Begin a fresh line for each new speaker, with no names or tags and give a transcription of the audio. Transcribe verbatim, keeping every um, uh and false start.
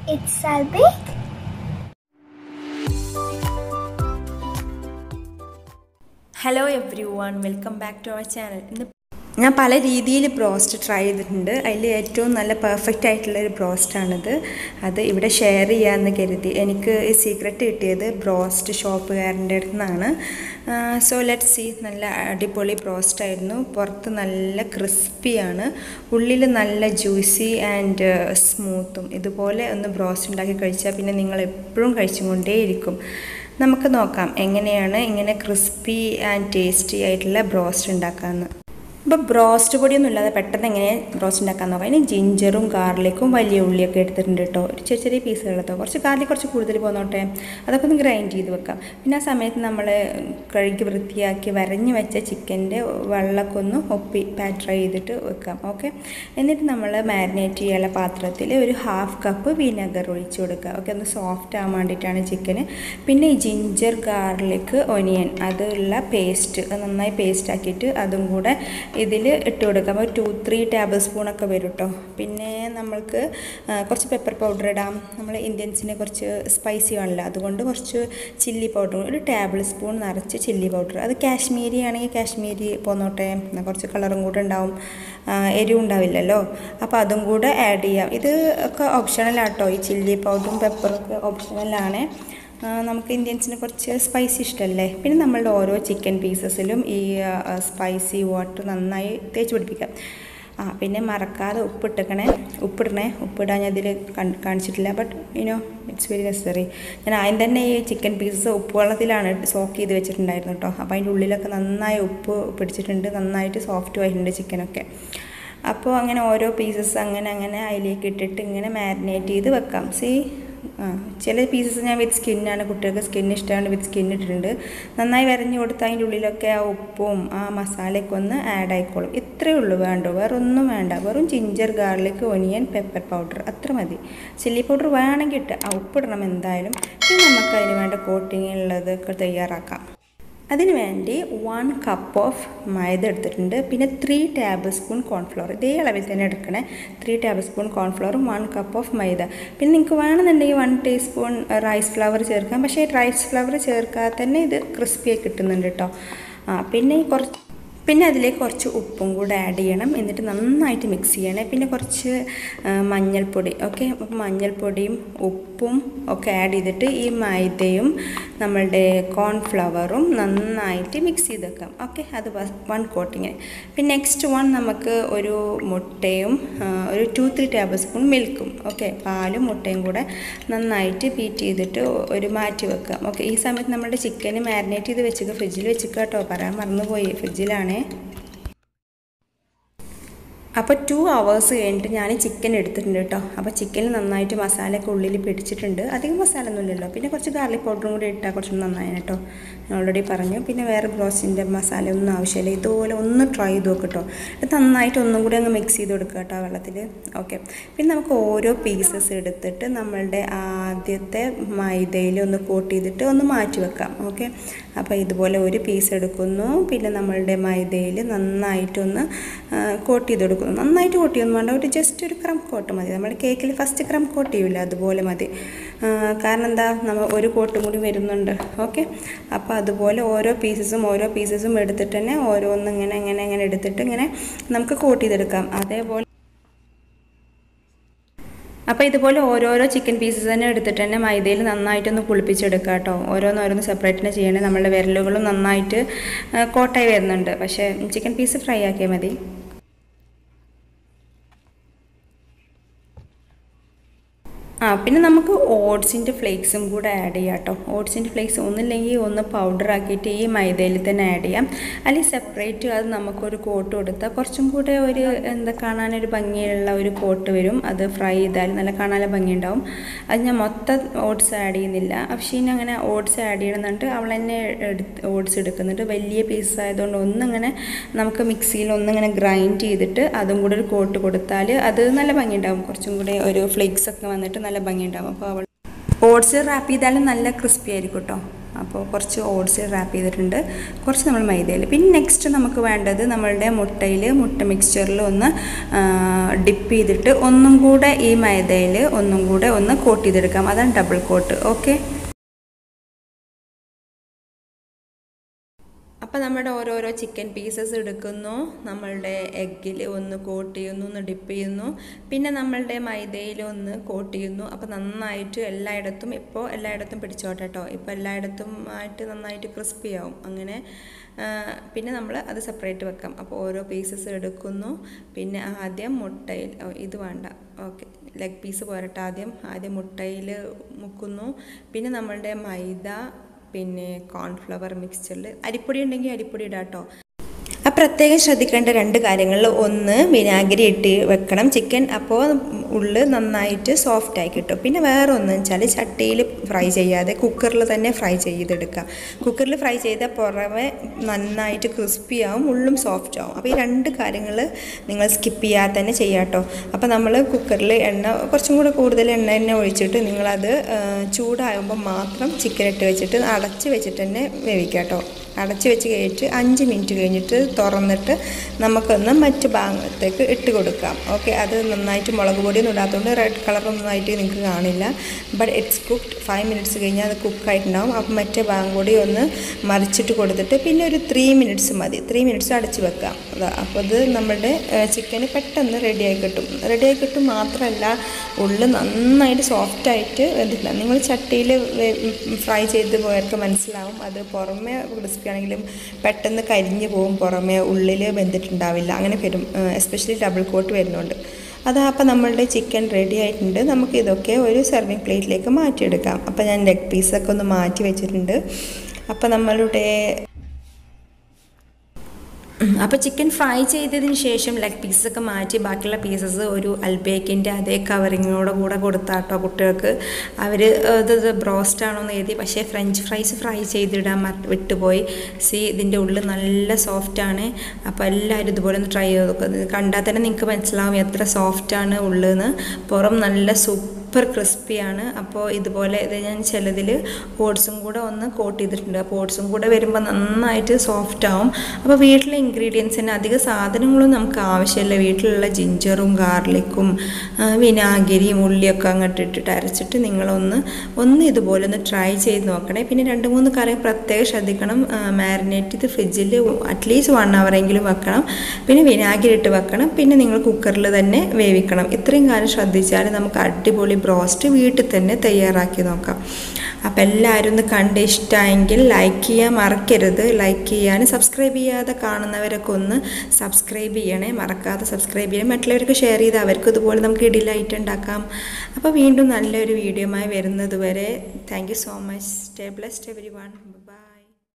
It's Albaik.
Hello everyone, welcome back to our channel. ഞാൻ പല രീതിയിൽ ബ്രോസ്റ്റ് ട്രൈ ചെയ്തിട്ടുണ്ട്. അതിൽ ഏറ്റവും നല്ല പെർഫെക്റ്റ് ആയിട്ടുള്ളൊരു ബ്രോസ്റ്റാണിത്. അത് ഇവിടെ ഷെയർ ചെയ്യാമെന്ന് കരുതി. എനിക്ക് ഈ സീക്രട്ട് കിട്ടിയത് ബ്രോസ്റ്റ് ഷോപ്പുകാരൻ്റെ അടുത്ത് നിന്നാണ്. So let's see. നല്ല അടിപൊളി ബ്രോസ്റ്റ് ആയിരുന്നു. പുറത്ത് നല്ല ക്രിസ്പിയാണ്, ഉള്ളിൽ നല്ല ജ്യൂസി ആൻഡ് സ്മൂത്തും. ഇതുപോലെ ഒന്ന് ബ്രോസ്റ്റ് ഉണ്ടാക്കി കഴിച്ചാൽ പിന്നെ നിങ്ങൾ എപ്പോഴും കഴിച്ചുകൊണ്ടേയിരിക്കും. നമുക്ക് നോക്കാം എങ്ങനെയാണ് ഇങ്ങനെ ക്രിസ്പി ആൻഡ് ടേസ്റ്റി ആയിട്ടുള്ള ബ്രോസ്റ്റ് ഉണ്ടാക്കാമെന്ന്. ഇപ്പോൾ ബ്രോസ്റ്റ് പൊടിയൊന്നും ഇല്ലാതെ പെട്ടെന്ന് എങ്ങനെ ബ്രോസ്റ്റ് ഉണ്ടാക്കാൻ നോക്കാം. ഇനി ജിഞ്ചറും ഗാർലിക്കും വലിയ ഉള്ളിയൊക്കെ എടുത്തിട്ടുണ്ട് കേട്ടോ. ഒരു ചെറിയ ചെറിയ പീസുകളെത്തോ. കുറച്ച് ഗാർലിക് കുറച്ച് കൂടുതൽ പോന്നോട്ടെ. അതൊക്കെ ഒന്ന് ഗ്രൈൻഡ് ചെയ്ത് വെക്കാം. പിന്നെ ആ സമയത്ത് നമ്മൾ കഴുകി വൃത്തിയാക്കി വരഞ്ഞ് വെച്ച ചിക്കൻ്റെ വെള്ളമൊക്കെ ഒന്ന് ഒപ്പി പാറ്റർ ചെയ്തിട്ട് വെക്കാം. ഓക്കെ. എന്നിട്ട് നമ്മൾ മാരിനേറ്റ് ചെയ്യാനുള്ള പാത്രത്തിൽ ഒരു ഹാഫ് കപ്പ് വിനെഗർ ഒഴിച്ച് കൊടുക്കുക. ഓക്കെ. ഒന്ന് സോഫ്റ്റ് ആകാൻ വേണ്ടിയിട്ടാണ് ചിക്കന്. പിന്നെ ഈ ജിഞ്ചർ ഗാർലിക് ഒനിയൻ അതുള്ള പേസ്റ്റ് നന്നായി പേസ്റ്റ് ആക്കിയിട്ട് അതും കൂടെ ഇതിൽ ഇട്ട് കൊടുക്കാം. ഒരു ടു ത്രീ ടേബിൾ സ്പൂണൊക്കെ വരും കേട്ടോ. പിന്നെ നമ്മൾക്ക് കുറച്ച് പെപ്പർ പൗഡർ ഇടാം. നമ്മൾ ഇന്ത്യൻസിന് കുറച്ച് സ്പൈസി ആണല്ലോ, അതുകൊണ്ട് കുറച്ച് ചില്ലി പൗഡർ, ഒരു ടേബിൾ സ്പൂൺ നിറച്ച് ചില്ലി പൗഡർ. അത് കാശ്മീരി ആണെങ്കിൽ കാശ്മീരി പോന്നോട്ടെ, കുറച്ച് കളറും കൂടെ ഉണ്ടാവും, എരിവും ഉണ്ടാവില്ലല്ലോ. അപ്പോൾ അതും കൂടെ ആഡ് ചെയ്യാം. ഇത് ഒക്കെ ഓപ്ഷണലാട്ടോ. ഈ ചില്ലി പൗഡറും പെപ്പറൊക്കെ ഓപ്ഷണലാണ്. നമുക്ക് ഇന്ത്യൻസിന് കുറച്ച് സ്പൈസി ഇഷ്ടമല്ലേ. പിന്നെ നമ്മളുടെ ഓരോ ചിക്കൻ പീസസിലും ഈ സ്പൈസി വാട്ടർ നന്നായി തേച്ച് പിടിപ്പിക്കാം. ആ പിന്നെ മറക്കാതെ ഉപ്പിട്ടിക്കണേ ഉപ്പിടണേ ഉപ്പിടാൻ ഞാൻ ഇതിൽ കാണിച്ചിട്ടില്ല, but you know it's very necessary. ഞാൻ ആദ്യം തന്നെ ഈ ചിക്കൻ പീസസ് ഉപ്പ് വെള്ളത്തിലാണ് സോക്ക് ചെയ്ത് വെച്ചിട്ടുണ്ടായിരുന്നു കേട്ടോ. അപ്പോൾ അതിൻ്റെ ഉള്ളിലൊക്കെ നന്നായി ഉപ്പ് പിടിച്ചിട്ടുണ്ട്, നന്നായിട്ട് സോഫ്റ്റും ആയിട്ടുണ്ട് ചിക്കനൊക്കെ. അപ്പോൾ അങ്ങനെ ഓരോ പീസസ് അങ്ങനെ അങ്ങനെ അതിലേക്ക് ഇട്ടിട്ട് ഇങ്ങനെ മാരിനേറ്റ് ചെയ്ത് വെക്കാം. സീ ആ ചില പീസസ് ഞാൻ വിത്ത് സ്കിന്നാണ്, കുട്ടികൾക്ക് സ്കിൻ ഇഷ്ടമാണ്, വിത്ത് സ്കിൻ ഇട്ടിട്ടുണ്ട്. നന്നായി വരഞ്ഞ് കൊടുത്താൽ അതിൻ്റെ ഉള്ളിലൊക്കെ ആ ഉപ്പും ആ മസാലയൊക്കെ ഒന്ന് ആഡ് ആയിക്കോളും. ഇത്രയേ ഉള്ളൂ, വേണ്ടോ വേറെ ഒന്നും വേണ്ട. വെറും ginger garlic onion pepper powder അത്ര മതി. ചില്ലി പൗഡർ വേണമെങ്കിൽ ഇട്ട് ആ ഉപ്പിടണം എന്തായാലും. പിന്നെ നമുക്ക് അതിന് വേണ്ട കോട്ടിങ് ഉള്ളതൊക്കെ തയ്യാറാക്കാം. അതിന് വേണ്ടി വൺ കപ്പ് ഓഫ് മൈദ എടുത്തിട്ടുണ്ട്. പിന്നെ ത്രീ ടേബിൾ സ്പൂൺ കോൺഫ്ലവർ, ഇതേ അളവിൽ തന്നെ എടുക്കണേ. ത്രീ ടേബിൾ സ്പൂൺ കോൺഫ്ലവറും വൺ കപ്പ് ഓഫ് മൈദ. പിന്നെ നിങ്ങൾക്ക് വേണമെന്നുണ്ടെങ്കിൽ വൺ ടീസ്പൂൺ റൈസ് ഫ്ലവർ ചേർക്കാം. പക്ഷേ റൈസ് ഫ്ലവർ ചേർക്കാതെ തന്നെ ഇത് ക്രിസ്പിയായി കിട്ടുന്നുണ്ട് കേട്ടോ. ആ പിന്നെ കുറച്ച് പിന്നെ അതിലേക്ക് കുറച്ച് ഉപ്പും കൂടെ ആഡ് ചെയ്യണം. എന്നിട്ട് നന്നായിട്ട് മിക്സ് ചെയ്യണേ. പിന്നെ കുറച്ച് മഞ്ഞൾപ്പൊടി, ഓക്കെ. മഞ്ഞൾപ്പൊടിയും ഉപ്പും ഒക്കെ ആഡ് ചെയ്തിട്ട് ഈ മൈദയും നമ്മളുടെ കോൺഫ്ലവറും നന്നായിട്ട് മിക്സ് ചെയ്ത് വെക്കാം. ഓക്കെ. അത് വൺ കോട്ടിങ്ങിന്. പിന്നെ നെക്സ്റ്റ് വൺ നമുക്ക് ഒരു മുട്ടയും ഒരു ടു ത്രീ ടേബിൾ സ്പൂൺ മിൽക്കും, ഓക്കെ, പാലും മുട്ടയും കൂടെ നന്നായിട്ട് ബീറ്റ് ചെയ്തിട്ട് ഒരു മാറ്റി വെക്കാം. ഓക്കെ. ഈ സമയത്ത് നമ്മുടെ ചിക്കന് മാരിനേറ്റ് ചെയ്ത് വെച്ചിട്ട് ഫ്രിഡ്ജിൽ വെച്ചിട്ട് കേട്ടോ, പറയാൻ മറന്നുപോയി, ഫ്രിഡ്ജിലാണ്. അപ്പോൾ ടു അവേഴ്സ് കഴിഞ്ഞിട്ട് ഞാൻ ചിക്കൻ എടുത്തിട്ടുണ്ട് കേട്ടോ. അപ്പോൾ ചിക്കൻ നന്നായിട്ട് മസാലയൊക്കെ ഉള്ളിൽ പിടിച്ചിട്ടുണ്ട്. അധികം മസാല ഒന്നും ഇല്ലല്ലോ. പിന്നെ കുറച്ച് ഗാർലിക് പൗഡറും കൂടി ഇട്ടാൽ കുറച്ചും നന്നായി കേട്ടോ, ഞാൻ ഓൾറെഡി പറഞ്ഞു. പിന്നെ വേറെ ബ്രോസ്റ്റിൻ്റെ മസാല ഒന്നും ആവശ്യമില്ല. ഇതുപോലെ ഒന്ന് ട്രൈ ചെയ്ത് നോക്കട്ടോ. ഇത് നന്നായിട്ട് ഒന്നും കൂടി അങ്ങ് മിക്സ് ചെയ്ത് കൊടുക്കുക കേട്ടോ വെള്ളത്തിൽ. ഓക്കെ. പിന്നെ നമുക്ക് ഓരോ പീസസ് എടുത്തിട്ട് നമ്മളുടെ ആദ്യത്തെ മൈദയിൽ ഒന്ന് കോട്ട് ചെയ്തിട്ട് ഒന്ന് മാറ്റി വെക്കാം. ഓക്കെ. അപ്പോൾ ഇതുപോലെ ഒരു പീസ് എടുക്കുന്നു. പിന്നെ നമ്മളുടെ മൈദയിൽ നന്നായിട്ടൊന്ന് കോട്ട് ചെയ്ത് കൊടുക്കുന്നു. നന്നായിട്ട് കോട്ട് ചെയ്യൊന്നും വേണ്ട, ഒരു ജസ്റ്റ് ഒരു ക്രം കോട്ട് മതി. നമ്മൾ കേക്കിൽ ഫസ്റ്റ് ക്രം കോട്ട് ചെയ്യില്ല, അതുപോലെ മതി. കാരണം എന്താ, നമ്മൾ ഒരു കോട്ടും കൂടി വരുന്നുണ്ട്. ഓക്കെ. അപ്പോൾ അതുപോലെ ഓരോ പീസസും ഓരോ പീസസും എടുത്തിട്ട് തന്നെ ഓരോന്നും ഇങ്ങനെ ഇങ്ങനെ ഇങ്ങനെ എടുത്തിട്ട് ഇങ്ങനെ നമുക്ക് കോട്ട് ചെയ്തെടുക്കാം. അതേപോലെ അപ്പോൾ ഇതുപോലെ ഓരോരോ ചിക്കൻ പീസസ് തന്നെ എടുത്തിട്ട് തന്നെ മൈദയിൽ നന്നായിട്ടൊന്ന് കുളിപ്പിച്ചെടുക്കുക കേട്ടോ. ഓരോന്നോരോന്ന് സെപ്പറേറ്റ് തന്നെ ചെയ്യണേ. നമ്മളുടെ വിരലുകളും നന്നായിട്ട് കോട്ടായി വരുന്നുണ്ട്. പക്ഷേ ചിക്കൻ പീസ് ഫ്രൈ ആക്കിയാൽ മതി. ആ പിന്നെ നമുക്ക് ഓട്സിൻ്റെ ഫ്ലേക്സും കൂടെ ആഡ് ചെയ്യാം കേട്ടോ. ഓട്സിൻ്റെ ഫ്ലേക്സ് ഒന്നില്ലെങ്കിൽ ഒന്ന് പൗഡർ ആക്കിയിട്ട് ഈ മൈദയിൽ തന്നെ ആഡ് ചെയ്യാം. അല്ലെങ്കിൽ സെപ്പറേറ്റ് അത് നമുക്കൊരു കോട്ട് കൊടുത്താൽ കുറച്ചും കൂടെ ഒരു എന്താ കാണാനൊരു ഭംഗിയുള്ള ഒരു കോട്ട് വരും. അത് ഫ്രൈ ചെയ്താൽ നല്ല കാണാൻ ഭംഗി ഉണ്ടാവും. അത് ഞാൻ മൊത്തം ഓട്സ് ആഡ് ചെയ്യുന്നില്ല. അഫ്ഷീൻ അങ്ങനെ ഓട്സ് ആഡ് ചെയ്യണമെന്നുണ്ട്. അവൾ തന്നെ എടുത്ത് ഓട്സ് എടുക്കുന്നുണ്ട്. വലിയ പീസ് ആയതുകൊണ്ട് ഒന്നിങ്ങനെ നമുക്ക് മിക്സിയിൽ ഒന്നിങ്ങനെ ഗ്രൈൻഡ് ചെയ്തിട്ട് അതും കൂടെ ഒരു കോട്ട് കൊടുത്താൽ അത് നല്ല ഭംഗി ഉണ്ടാവും. കുറച്ചും കൂടെ ഒരു ഫ്ലേക്സ് ഒക്കെ വന്നിട്ട് നല്ല ഭംഗി ഉണ്ടാവും. അപ്പോൾ അവൾ ഓട്സ് റാപ്പ് ചെയ്താലും നല്ല ക്രിസ്പി ആയിരിക്കും കേട്ടോ. അപ്പോൾ കുറച്ച് ഓട്സിൽ റാപ്പ് ചെയ്തിട്ടുണ്ട്, കുറച്ച് നമ്മൾ മൈദയിൽ. പിന്നെ നെക്സ്റ്റ് നമുക്ക് വേണ്ടത് നമ്മളുടെ മുട്ടയിൽ മുട്ട മിക്സ്ചറിൽ ഒന്ന് ഡിപ്പ് ചെയ്തിട്ട് ഒന്നും കൂടെ ഈ മൈദയിൽ ഒന്നും കൂടെ ഒന്ന് കോട്ട് ചെയ്തെടുക്കാം. അതാണ് ഡബിൾ കോട്ട്. ഓക്കെ, അപ്പോൾ നമ്മുടെ ഓരോരോ ചിക്കൻ പീസസ് എടുക്കുന്നു, നമ്മളുടെ എഗ്ഗിൽ ഒന്ന് കോട്ട് ചെയ്യുന്നു, ഒന്ന് ഡിപ്പ് ചെയ്യുന്നു, പിന്നെ നമ്മളുടെ മൈദയിൽ ഒന്ന് കോട്ട് ചെയ്യുന്നു. അപ്പോൾ നന്നായിട്ട് എല്ലായിടത്തും ഇപ്പോൾ എല്ലായിടത്തും പിടിച്ചോട്ടെ കേട്ടോ. ഇപ്പോൾ എല്ലായിടത്തും ആയിട്ട് നന്നായിട്ട് ക്രിസ്പി ആവും. അങ്ങനെ പിന്നെ നമ്മൾ അത് സെപ്പറേറ്റ് വെക്കാം. അപ്പോൾ ഓരോ പീസസ് എടുക്കുന്നു. പിന്നെ ആദ്യം മുട്ടയിൽ, ഇത് വേണ്ട, ഓക്കെ, ലെഗ് പീസ് പോരട്ടെ. ആദ്യം ആദ്യം മുട്ടയിൽ മുക്കുന്നു. പിന്നെ നമ്മളുടെ മൈദ, പിന്നെ കോൺഫ്ലവർ മിക്സ്ചറിൽ അരിപ്പൊടി ഉണ്ടെങ്കിൽ അരിപ്പൊടി ഇടാം കേട്ടോ. അപ്പോൾ പ്രത്യേകം ശ്രദ്ധിക്കേണ്ട രണ്ട് കാര്യങ്ങൾ, ഒന്ന് വിനാഗിരി ഇട്ട് വെക്കണം ചിക്കൻ, അപ്പോൾ ഉള്ളു നന്നായിട്ട് സോഫ്റ്റായി കിട്ടും. പിന്നെ വേറെ ഒന്ന് വെച്ചാൽ ചട്ടിയിൽ ഫ്രൈ ചെയ്യാതെ കുക്കറിൽ തന്നെ ഫ്രൈ ചെയ്തെടുക്കുക. കുക്കറിൽ ഫ്രൈ ചെയ്താൽ പുറമെ നന്നായിട്ട് ക്രിസ്പി ആവും, ഉള്ളും സോഫ്റ്റ് ആവും. അപ്പോൾ ഈ രണ്ട് കാര്യങ്ങൾ നിങ്ങൾ സ്കിപ്പ് ചെയ്യാതെ തന്നെ ചെയ്യാം കേട്ടോ. അപ്പോൾ നമ്മൾ കുക്കറിൽ എണ്ണ കുറച്ചും കൂടെ കൂടുതൽ എണ്ണ തന്നെ ഒഴിച്ചിട്ട് നിങ്ങളത് ചൂടാകുമ്പോൾ മാത്രം ചിക്കൻ ഇട്ട് വെച്ചിട്ട് അടച്ച് വെച്ചിട്ട് തന്നെ വേവിക്കുക കേട്ടോ. അടച്ച് വെച്ച് കഴിഞ്ഞിട്ട് അഞ്ച് മിനിറ്റ് കഴിഞ്ഞിട്ട് തുറന്നിട്ട് നമുക്കൊന്ന് മറ്റ് ഭാഗത്തേക്ക് ഇട്ട് കൊടുക്കാം. ഓക്കെ, അത് നന്നായിട്ട് മുളക് പൊടിയൊന്നും ഇടാത്തതുകൊണ്ട് റെഡ് കളറൊന്നായിട്ട് നിങ്ങൾക്ക് കാണില്ല. But it's cooked. Five minutes കഴിഞ്ഞാൽ അത് കുക്കായിട്ടുണ്ടാവും. അപ്പോൾ മറ്റേ ഭാഗം കൂടി ഒന്ന് മറിച്ചിട്ട് കൊടുത്തിട്ട് പിന്നെ ഒരു ത്രീ മിനിറ്റ്സ് മതി. ത്രീ മിനിറ്റ്സ് അടച്ച് വെക്കാം. അപ്പോൾ അത് നമ്മുടെ ചിക്കന് പെട്ടെന്ന് റെഡിയായി കിട്ടും. റെഡിയായി കിട്ടും മാത്രമല്ല, ഉള്ളിൽ നന്നായിട്ട് സോഫ്റ്റായിട്ട് വെന്തിട്ടില്ല. നിങ്ങൾ ചട്ടിയിൽ ഫ്രൈ ചെയ്ത് പോയവർക്ക് മനസ്സിലാവും. അത് പുറമെ ആണെങ്കിലും പെട്ടെന്ന് കരിഞ്ഞു പോകും, പുറമേ ഉള്ളിൽ വെന്തിട്ടുണ്ടാവില്ല. അങ്ങനെ വരും, എസ്പെഷ്യലി ഡബിൾ കോട്ട് വരുന്നുണ്ട്. അതാ, അപ്പോൾ നമ്മളുടെ ചിക്കൻ റെഡി ആയിട്ടുണ്ട്. നമുക്ക് ഇതൊക്കെ ഒരു സെർവിങ് പ്ലേറ്റിലേക്ക് മാറ്റിയെടുക്കാം. അപ്പോൾ ഞാൻ ലെഗ് പീസൊക്കെ ഒന്ന് മാറ്റി വെച്ചിട്ടുണ്ട്. അപ്പോൾ നമ്മളുടെ അപ്പോൾ ചിക്കൻ ഫ്രൈ ചെയ്തതിന് ശേഷം ലെഗ് പീസൊക്കെ മാറ്റി ബാക്കിയുള്ള പീസസ് ഒരു അൽബേക്കിൻ്റെ അതേ കവറിങ്ങോടെ കൂടെ കൊടുത്താട്ടോ കുട്ടികൾക്ക്. അവർ ഇത് ബ്രോസ്റ്റ് ആണോ എന്ന് എഴുതി, പക്ഷേ ഫ്രഞ്ച് ഫ്രൈസ് ഫ്രൈ ചെയ്തിടാൻ വിട്ടുപോയി. സി, ഇതിൻ്റെ ഉള്ളിൽ നല്ല സോഫ്റ്റാണ്. അപ്പോൾ എല്ലാവരും ഇതുപോലെ ഒന്ന് ട്രൈ ചെയ്ത് നോക്കുക. കണ്ടാൽ തന്നെ നിങ്ങൾക്ക് മനസ്സിലാവും എത്ര സോഫ്റ്റാണ് ഉള്ളെന്ന്. പുറം നല്ല സൂപ്പർ സൂപ്പർ ക്രിസ്പിയാണ്. അപ്പോൾ ഇതുപോലെ ഇത് ഞാൻ ചിലതിൽ ഓട്സും കൂടെ ഒന്ന് കോട്ട് ചെയ്തിട്ടുണ്ട്. അപ്പോൾ ഓട്സും കൂടെ വരുമ്പോൾ നന്നായിട്ട് സോഫ്റ്റ് ആവും. അപ്പോൾ വീട്ടിലെ ഇൻഗ്രീഡിയൻസിന് അധിക സാധനങ്ങളും നമുക്ക് ആവശ്യമില്ല. വീട്ടിലുള്ള ജിഞ്ചറും ഗാർലിക്കും വിനാഗിരിയും ഉള്ളിയൊക്കെ അങ്ങോട്ട് ഇട്ടിട്ട് അരച്ചിട്ട് നിങ്ങളൊന്ന് ഒന്ന് ഇതുപോലെ ഒന്ന് ട്രൈ ചെയ്ത് നോക്കണേ. പിന്നെ രണ്ട് മൂന്ന് കറി പ്രത്യേകം ശ്രദ്ധിക്കണം. മാരിനേറ്റ് ചെയ്ത് ഫ്രിഡ്ജിൽ അറ്റ്ലീസ്റ്റ് വൺ അവറെങ്കിലും വെക്കണം. പിന്നെ വിനാഗിരി ഇട്ട് വെക്കണം. പിന്നെ നിങ്ങൾ കുക്കറിൽ തന്നെ വേവിക്കണം. ഇത്രയും കാര്യം ശ്രദ്ധിച്ചാൽ നമുക്ക് അടിപൊളി ബ്രോസ്റ്റ് വീട്ടിൽ തന്നെ തയ്യാറാക്കി നോക്കാം. അപ്പോൾ എല്ലാവരും ഒന്ന് കണ്ട് ഇഷ്ടമായെങ്കിൽ ലൈക്ക് ചെയ്യാൻ മറക്കരുത്. ലൈക്ക് ചെയ്യാൻ, സബ്സ്ക്രൈബ് ചെയ്യാതെ കാണുന്നവരൊക്കെ ഒന്ന് സബ്സ്ക്രൈബ് ചെയ്യണേ, മറക്കാതെ സബ്സ്ക്രൈബ് ചെയ്യണം. മറ്റുള്ളവർക്ക് ഷെയർ ചെയ്ത് അവർക്ക് ഇതുപോലെ നമുക്ക് ഇടയിലായിട്ട് ഉണ്ടാക്കാം. അപ്പോൾ വീണ്ടും നല്ലൊരു വീഡിയോയുമായി വരുന്നത് വരെ thank you so much. Stay blessed everyone.